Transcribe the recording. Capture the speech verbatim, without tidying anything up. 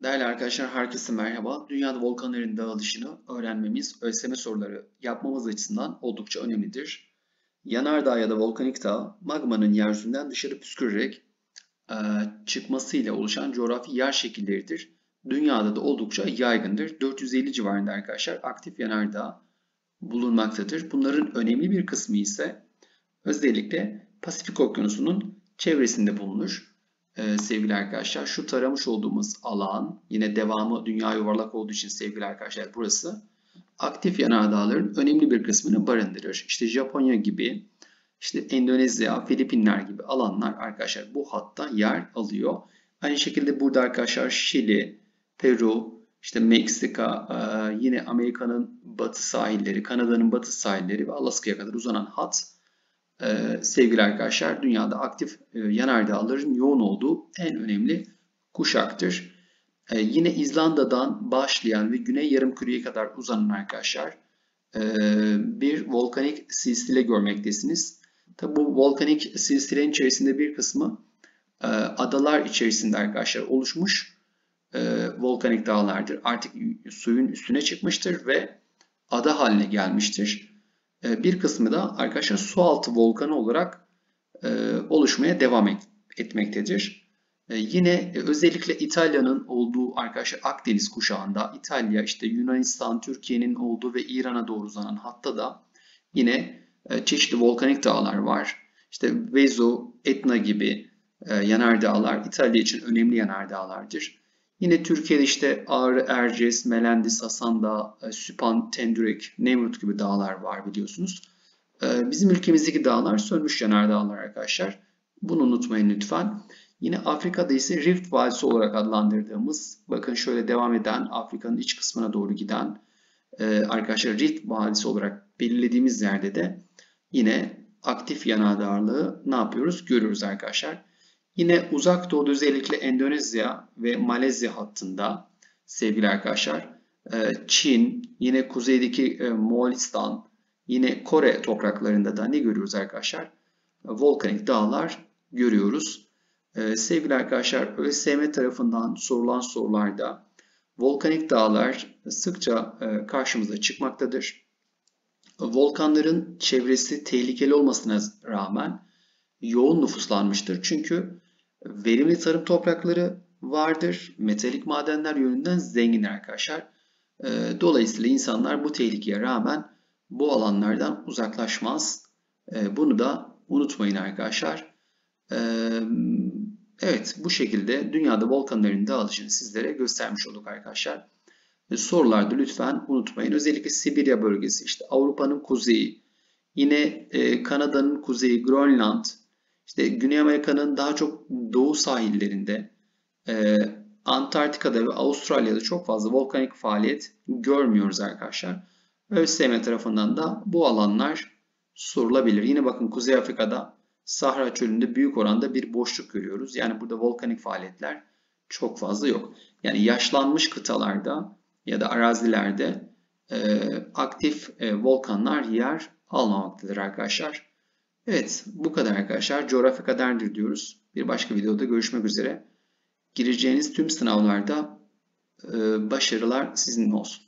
Değerli arkadaşlar, herkese merhaba. Dünyada volkanların dağılışını öğrenmemiz, ÖSYM soruları yapmamız açısından oldukça önemlidir. Yanardağ ya da volkanik dağ, magmanın yeryüzünden dışarı püskürerek e, çıkmasıyla oluşan coğrafi yer şekilleridir. Dünyada da oldukça yaygındır. dört yüz elli civarında arkadaşlar aktif yanardağ bulunmaktadır. Bunların önemli bir kısmı ise özellikle Pasifik Okyanusu'nun çevresinde bulunur. Ee, sevgili arkadaşlar, şu taramış olduğumuz alan, yine devamı dünya yuvarlak olduğu için sevgili arkadaşlar burası aktif yanardağların önemli bir kısmını barındırır. İşte Japonya gibi, işte Endonezya, Filipinler gibi alanlar arkadaşlar bu hatta yer alıyor. Aynı şekilde burada arkadaşlar Şili, Peru, işte Meksika, e, yine Amerika'nın batı sahilleri, Kanada'nın batı sahilleri ve Alaska'ya kadar uzanan hat Ee, sevgili arkadaşlar, dünyada aktif e, yanardağların yoğun olduğu en önemli kuşaktır. Ee, yine İzlanda'dan başlayan ve Güney Yarımküre'ye kadar uzanan arkadaşlar e, bir volkanik silsile görmektesiniz. Tabi bu volkanik silsilenin içerisinde bir kısmı e, adalar içerisinde arkadaşlar oluşmuş e, volkanik dağlardır. Artık suyun üstüne çıkmıştır ve ada haline gelmiştir. Bir kısmı da arkadaşlar sualtı volkanı olarak e, oluşmaya devam et, etmektedir. E, yine e, özellikle İtalya'nın olduğu arkadaşlar Akdeniz kuşağında İtalya, işte Yunanistan, Türkiye'nin olduğu ve İran'a doğru uzanan hatta da yine e, çeşitli volkanik dağlar var. İşte Vezo, Etna gibi e, yanardağlar İtalya için önemli yanardağlardır. Yine Türkiye'de işte Ağrı, Erciyes, Menendez, Hasan Dağı, Süphan, Tendürek, Nemrut gibi dağlar var biliyorsunuz. Bizim ülkemizdeki dağlar sönmüş yanardağlar arkadaşlar. Bunu unutmayın lütfen. Yine Afrika'da ise Rift Vadisi olarak adlandırdığımız, bakın şöyle devam eden, Afrika'nın iç kısmına doğru giden arkadaşlar Rift Vadisi olarak belirlediğimiz yerde de yine aktif yanardağlığı ne yapıyoruz? Görüyoruz arkadaşlar. Yine uzak doğuda özellikle Endonezya ve Malezya hattında sevgili arkadaşlar Çin, yine kuzeydeki Moğolistan, yine Kore topraklarında da ne görüyoruz arkadaşlar? Volkanik dağlar görüyoruz. Sevgili arkadaşlar ÖSYM tarafından sorulan sorularda volkanik dağlar sıkça karşımıza çıkmaktadır. Volkanların çevresi tehlikeli olmasına rağmen yoğun nüfuslanmıştır. Çünkü verimli tarım toprakları vardır. Metalik madenler yönünden zenginler arkadaşlar. Dolayısıyla insanlar bu tehlikeye rağmen bu alanlardan uzaklaşmaz. Bunu da unutmayın arkadaşlar. Evet, bu şekilde dünyada volkanların dağılışını sizlere göstermiş olduk arkadaşlar. Sorularda lütfen unutmayın. Özellikle Sibirya bölgesi, işte Avrupa'nın kuzeyi, yine Kanada'nın kuzeyi, Grönland, İşte Güney Amerika'nın daha çok doğu sahillerinde, e, Antarktika'da ve Avustralya'da çok fazla volkanik faaliyet görmüyoruz arkadaşlar. ÖSYM tarafından da bu alanlar sorulabilir. Yine bakın Kuzey Afrika'da Sahra Çölü'nde büyük oranda bir boşluk görüyoruz. Yani burada volkanik faaliyetler çok fazla yok. Yani yaşlanmış kıtalarda ya da arazilerde e, aktif e, volkanlar yer almamaktadır arkadaşlar. Evet, bu kadar arkadaşlar. Coğrafya kaderdir diyoruz. Bir başka videoda görüşmek üzere. Gireceğiniz tüm sınavlarda başarılar sizinle olsun.